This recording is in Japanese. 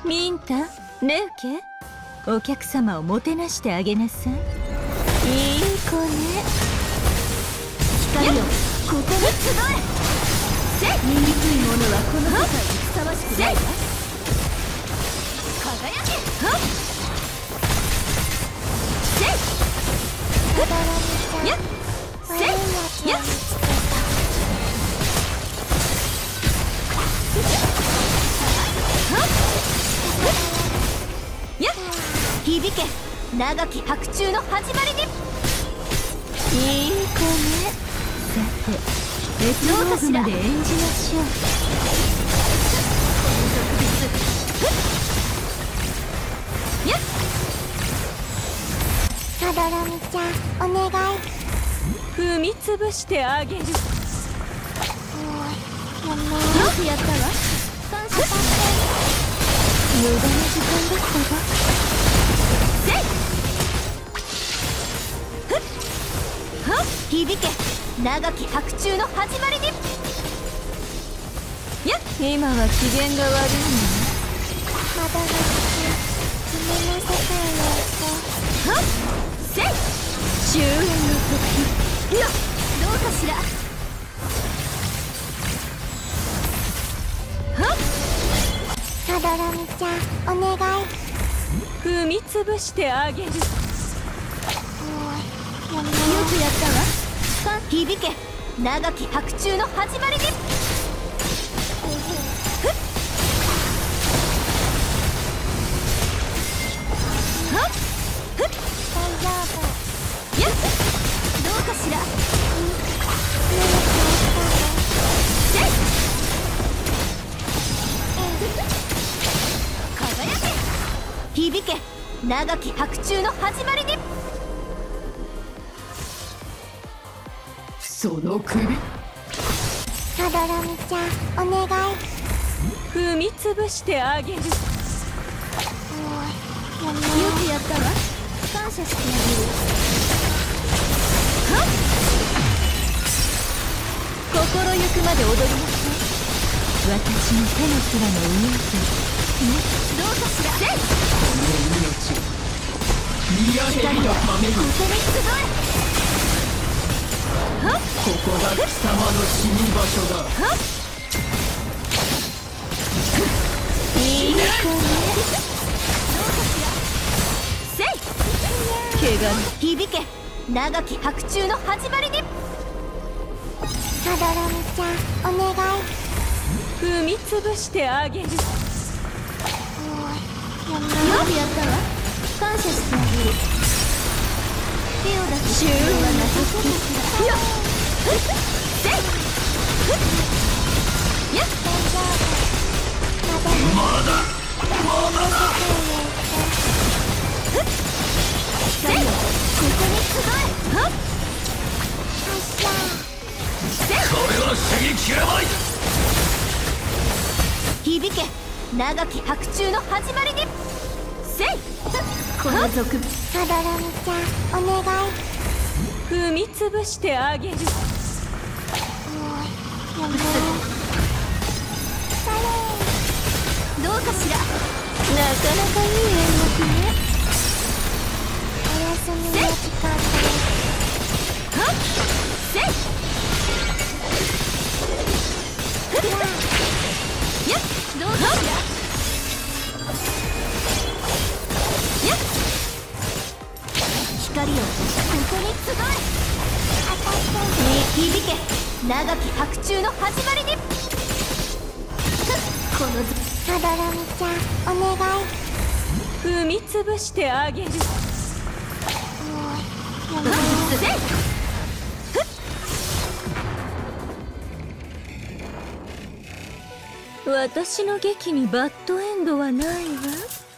ミンタ、レウケ、お客様をもてなしてあげなさい。いい子ね。光よ、ここに集え。醜い者はこの世界にふさわしくないわ。輝け。やっせいやっやっ響け、長き白昼の始まりに。いい子ね。さて、エピローグまで演じましょう。やっサドロミちゃん、お願い。 踏みつぶしてあげる。よくやったわ。感謝して。無駄な時間だったわ。せいふっはっ響け、長き白昼の始まりに。やっ今は機嫌が悪いのね。 サドロミちゃん、夢の世界へ行こう。 はっせい終焉の時よっ、どうかしら。はっサドロミちゃん、お願い。 踏みつぶしてあげる。よくやったわ。響け、長き白昼の始まりに。ふっはっふっ大丈夫。 やっどうかしら。せい輝け、響け、長き白昼の始まりに。 その首。 サドロミちゃん、お願い。 踏みつぶしてあげる。よくやったわ。感謝してあげる。はっ心ゆくまで踊りなさい。私の手のひらの上でね、どうかしら。せい見上げるがために。 ここに集え。はっここが貴様の死に場所だ。 はっいい子ね。どうかしら。せい怪我に響け、長き白昼の始まりに。 サドロミちゃん、お願い。 踏みつぶしてあげる。よくやったわ。感謝してあげる。手を出す必要はなさそうだから。よっふっせいふっやっまだふっせいここに集え。はっせいこれは刺激やばい。 響け、長き白昼の始まりに。せいこの族サドロミちゃん、お願い。 踏みつぶしてあげる。どうかしら。なかなかいい演目ね。 お休みの時間です。 はっせいふっやっどうかしら。やっ光よ、ここに集え。響け、長き白昼の始まりに。このサドロミちゃん、お願い。 踏みつぶしてあげる。せいふっ私の劇にバッドエンドはないわ。